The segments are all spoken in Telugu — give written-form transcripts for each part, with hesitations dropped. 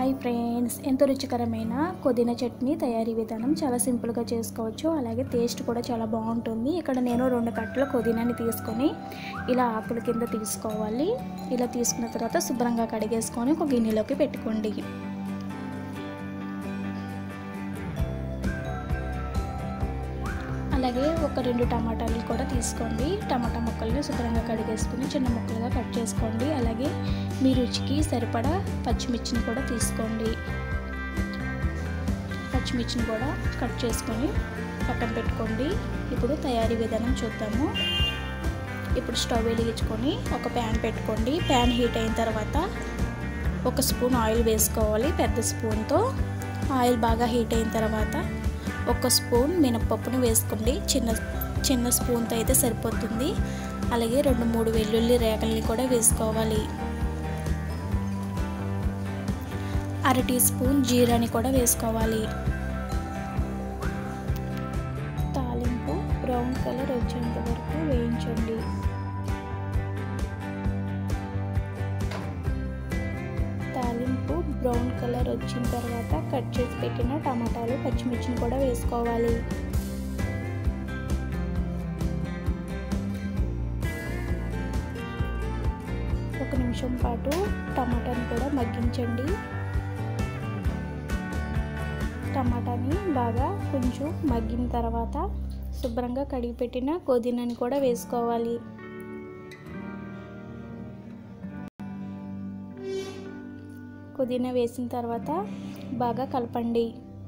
హాయ్ ఫ్రెండ్స్, ఎంతో రుచికరమైన పుదీనా చట్నీ తయారీ విధానం చాలా సింపుల్గా చేసుకోవచ్చు. అలాగే టేస్ట్ కూడా చాలా బాగుంటుంది. ఇక్కడ నేను 2 కట్టల పుదీనాని తీసుకొని ఇలా ఆకుల కింద తీసుకోవాలి. ఇలా తీసుకున్న తర్వాత శుభ్రంగా కడిగేసుకొని ఒక గిన్నెలోకి పెట్టుకోండి. అలాగే ఒక 2 టమాటాలు కూడా తీసుకోండి. టమాటా ముక్కల్ని శుభ్రంగా కడిగేసుకుని చిన్న ముక్కలుగా కట్ చేసుకోండి. అలాగే మీ రుచికి సరిపడా పచ్చిమిర్చిని కూడా తీసుకోండి. పచ్చిమిర్చిని కూడా కట్ చేసుకొని పక్కన పెట్టుకోండి. ఇప్పుడు తయారీ విధానం చూద్దాము. ఇప్పుడు స్టవ్ వెలిగించుకొని ఒక ప్యాన్ పెట్టుకోండి. ప్యాన్ హీట్ అయిన తర్వాత 1 స్పూన్ ఆయిల్ వేసుకోవాలి. పెద్ద స్పూన్తో ఆయిల్ బాగా హీట్ అయిన తర్వాత 1 స్పూన్ మినపప్పును వేసుకోండి. చిన్న స్పూన్తో అయితే సరిపోతుంది. అలాగే 2-3 వెల్లుల్లి రేకల్ని కూడా వేసుకోవాలి. 1/2 టీ స్పూన్ జీరాని కూడా వేసుకోవాలి. తాలింపు బ్రౌన్ కలర్ వచ్చేంత వరకు వేయించండి. తాలింపు బ్రౌన్ కలర్ వచ్చిన తర్వాత కట్ చేసి పెట్టిన టమాటాలు పచ్చిమిర్చిని కూడా వేసుకోవాలి. ఒక నిమిషం పాటు టమాటాని కూడా మగ్గించండి. టమాటాని బాగా కొంచెం మగ్గిన తర్వాత శుభ్రంగా కడిగి పెట్టిన పుదీనాని కూడా వేసుకోవాలి. పుదీనా వేసిన తర్వాత బాగా కలపండి.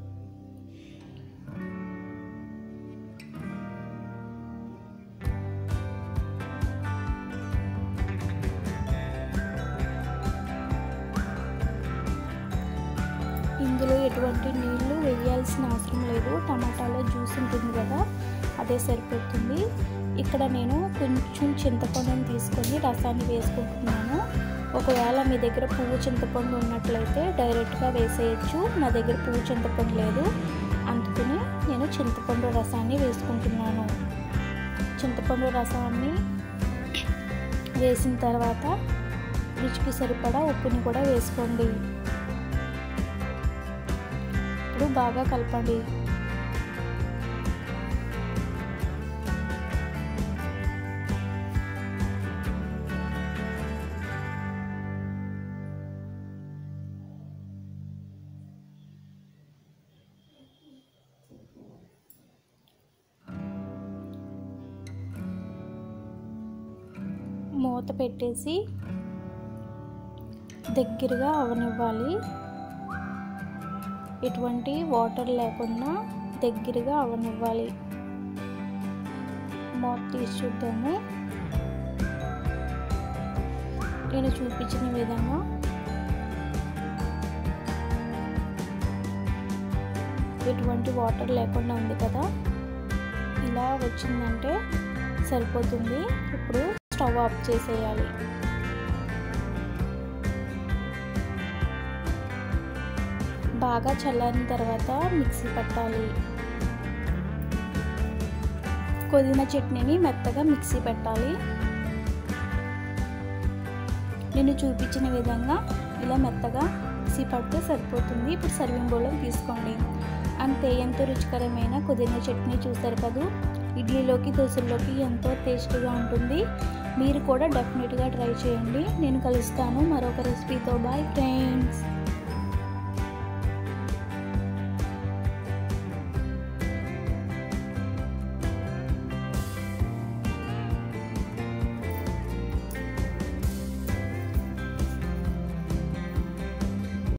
ఇందులో ఎటువంటి నీళ్లు వేయాల్సిన అవసరం లేదు. టమాటాలో జ్యూస్ ఉంటుంది కదా, అదే సరిపోతుంది. ఇక్కడ నేను కొంచెం చింతపండుని తీసుకొని రసాన్ని వేసుకుంటున్నాను. ఒకవేళ మీ దగ్గర పువ్వు చింతపండు ఉన్నట్లయితే డైరెక్ట్గా వేసేయచ్చు. నా దగ్గర పువ్వు చింతపండు లేదు, అందుకని నేను చింతపండు రసాన్ని వేసుకుంటున్నాను. చింతపండు రసాన్ని వేసిన తర్వాత రుచికి సరిపడా ఉప్పుని కూడా వేసుకోండి. ఇప్పుడు బాగా కలపండి. మూత పెట్టేసి దగ్గరగా అవనివ్వాలి. ఎటువంటి వాటర్ లేకుండా దగ్గరగా అవనివ్వాలి. మూత తీసి చూద్దాము. నేను చూపించిన విధంగా ఎటువంటి వాటర్ లేకుండా ఉంది కదా, ఇలా వచ్చిందంటే సరిపోతుంది. ఇప్పుడు స్టవ్ ఆఫ్ చేసేయాలి. బాగా చల్లారిన తర్వాత మిక్సీ పట్టాలి. పుదీనా చట్నీని మెత్తగా మిక్సీ పెట్టాలి. నేను చూపించిన విధంగా ఇలా మెత్తగా మిక్సీ పడితే సరిపోతుంది. ఇప్పుడు సర్వింగ్ బౌల్లో తీసుకోండి. అంతే, ఎంతో రుచికరమైన పుదీనా చట్నీ చూసారు కదా. ఇడ్లీలోకి దోశల్లోకి ఎంతో టేస్టీగా ఉంటుంది. మీరు కూడా డెఫినెట్గా ట్రై చేయండి. నేను కలుస్తాను మరొక రెసిపీతో. Bye friends.